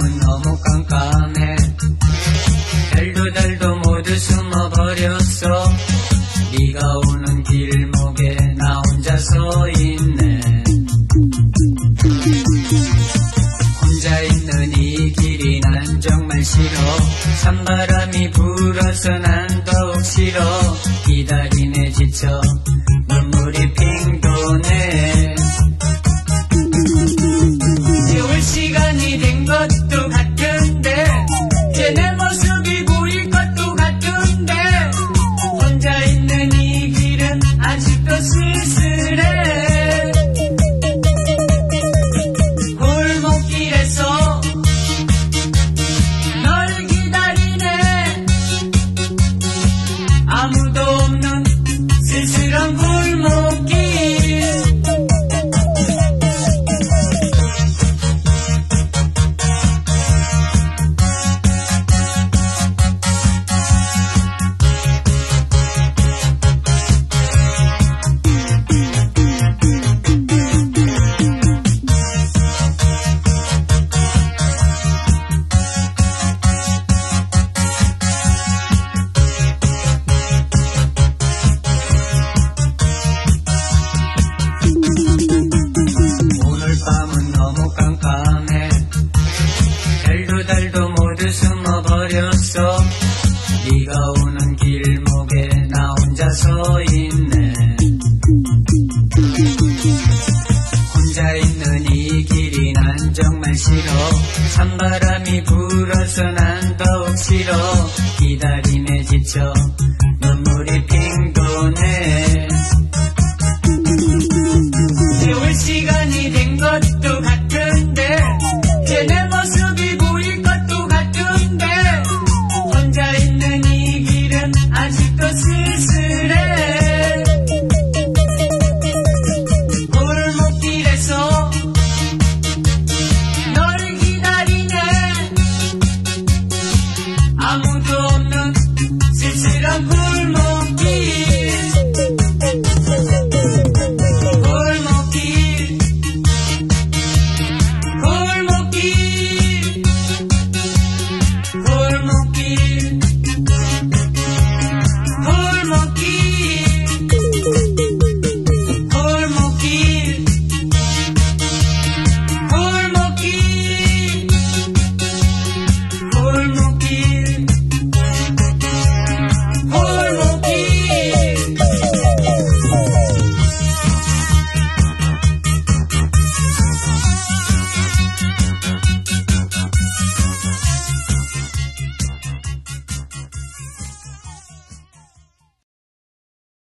밤은 너무 깜깜해. 별도 달도 모두 숨어버렸어. 네가 오는 길목에 나 혼자 서 있네. 혼자 있는 이 길이 난 정말 싫어. 찬바람이 불어서 난 더욱 싫어. 기다림에 지쳐 눈물이 핑 도네. 세월 시간이 된 것도 같은데 이제 내 모습이 보일 것도 같은데 혼자 있는 이 길은 아직도 쓸쓸해. 골목길에서 너를 기다리네. 아무도 없는 쓸쓸한 골목길. 밤은 너무 깜깜해. 별도 달도 모두 숨어버렸어. 네가 오는 길목에 나 혼자 서 있네. 혼자 있는 이 길이 난 정말 싫어. 찬바람이 불어서 난 더욱 싫어. 기다림에 지쳐 눈물이 핑 도네. 세월 시간